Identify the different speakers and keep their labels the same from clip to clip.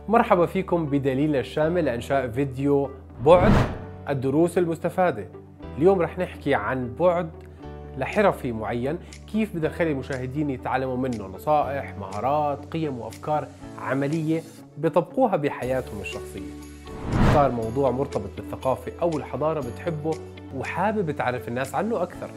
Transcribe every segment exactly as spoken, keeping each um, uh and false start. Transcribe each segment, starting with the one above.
Speaker 1: مرحبا فيكم بدليلنا الشامل لإنشاء فيديو بعد الدروس المستفادة. اليوم رح نحكي عن بعد لحرفي معين، كيف بدنا نخلي المشاهدين يتعلموا منه نصائح، مهارات، قيم وأفكار عملية بيطبقوها بحياتهم الشخصية. اختار موضوع مرتبط بالثقافة أو الحضارة بتحبه وحابب تعرف الناس عنه أكثر.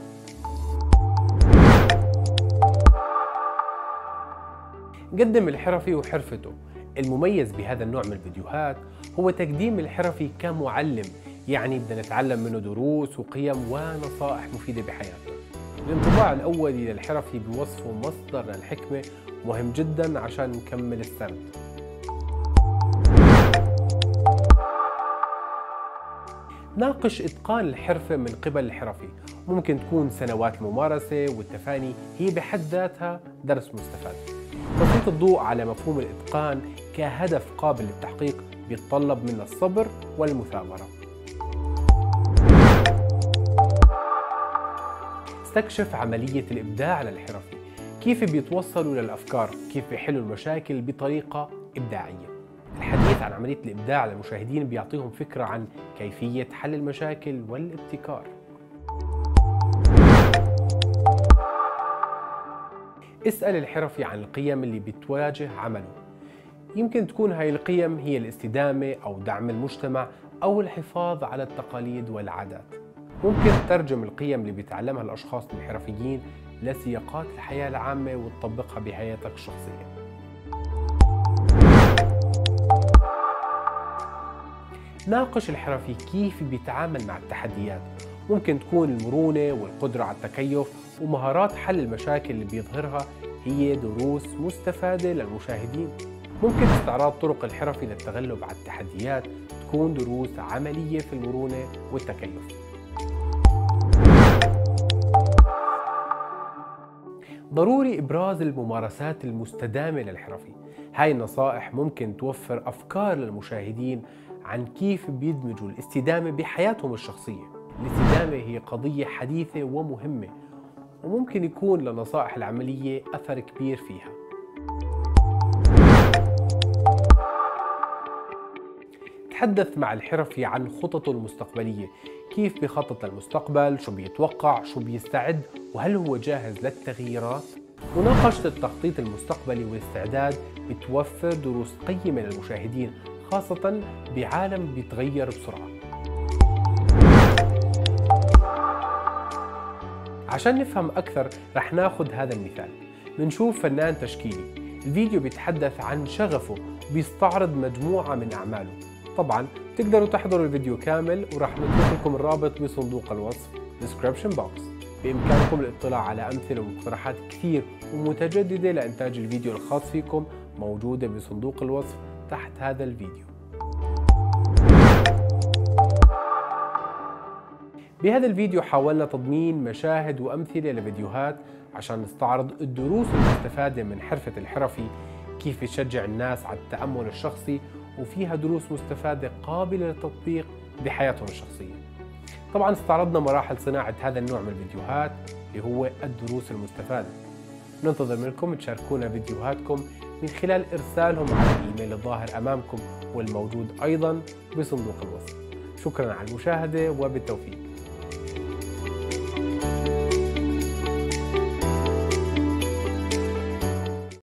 Speaker 1: قدم الحرفي وحرفته. المميز بهذا النوع من الفيديوهات هو تقديم الحرفي كمعلم، يعني بدنا نتعلم منه دروس وقيم ونصائح مفيدة بحياتنا. الانطباع الأولي للحرفي بوصفه مصدر للحكمة مهم جدا عشان نكمل السرد. ناقش إتقان الحرفة من قبل الحرفي. ممكن تكون سنوات الممارسة والتفاني هي بحد ذاتها درس مستفاد. تسليط الضوء على مفهوم الإتقان كهدف قابل للتحقيق بيتطلب منا الصبر والمثابرة. استكشف عملية الإبداع للحرفي، كيف بيتوصلوا للأفكار، كيف بيحلوا المشاكل بطريقة إبداعية. الحديث عن عملية الإبداع للمشاهدين بيعطيهم فكرة عن كيفية حل المشاكل والابتكار. اسأل الحرفي عن القيم اللي بتواجه عمله. يمكن تكون هاي القيم هي الاستدامة أو دعم المجتمع أو الحفاظ على التقاليد والعادات. ممكن تترجم القيم اللي بيتعلمها الأشخاص الحرفيين لسياقات الحياة العامة وتطبقها بحياتك الشخصية. ناقش الحرفي كيف بيتعامل مع التحديات. ممكن تكون المرونة والقدرة على التكيف ومهارات حل المشاكل اللي بيظهرها هي دروس مستفادة للمشاهدين. ممكن استعراض طرق الحرفي للتغلب على التحديات تكون دروس عملية في المرونة والتكيف. ضروري إبراز الممارسات المستدامة للحرفي. هاي النصائح ممكن توفر أفكار للمشاهدين عن كيف بيدمجوا الاستدامة بحياتهم الشخصية. الاستدامة هي قضية حديثة ومهمة، وممكن يكون للنصائح العملية أثر كبير فيها. تحدث مع الحرفي عن خططه المستقبلية، كيف بيخطط للمستقبل، شو بيتوقع، شو بيستعد، وهل هو جاهز للتغييرات. مناقشة التخطيط المستقبلي والاستعداد بتوفر دروس قيمة للمشاهدين، خاصة بعالم بيتغير بسرعة. عشان نفهم أكثر رح ناخد هذا المثال. بنشوف فنان تشكيلي، الفيديو بيتحدث عن شغفه، بيستعرض مجموعة من أعماله. طبعا تقدروا تحضروا الفيديو كامل ورح نترك لكم الرابط بصندوق الوصف description box. بإمكانكم الاطلاع على أمثلة ومقترحات كثير ومتجددة لإنتاج الفيديو الخاص فيكم موجودة بصندوق الوصف تحت هذا الفيديو. بهذا الفيديو حاولنا تضمين مشاهد وأمثلة لفيديوهات عشان نستعرض الدروس المستفادة من حرفة الحرفي، كيف تشجع الناس على التأمل الشخصي، وفيها دروس مستفادة قابلة للتطبيق بحياتهم الشخصية. طبعا استعرضنا مراحل صناعة هذا النوع من الفيديوهات اللي هو الدروس المستفادة. ننتظر منكم تشاركونا فيديوهاتكم من خلال إرسالهم على الإيميل الظاهر أمامكم والموجود أيضا بصندوق الوصف. شكرا على المشاهدة وبالتوفيق.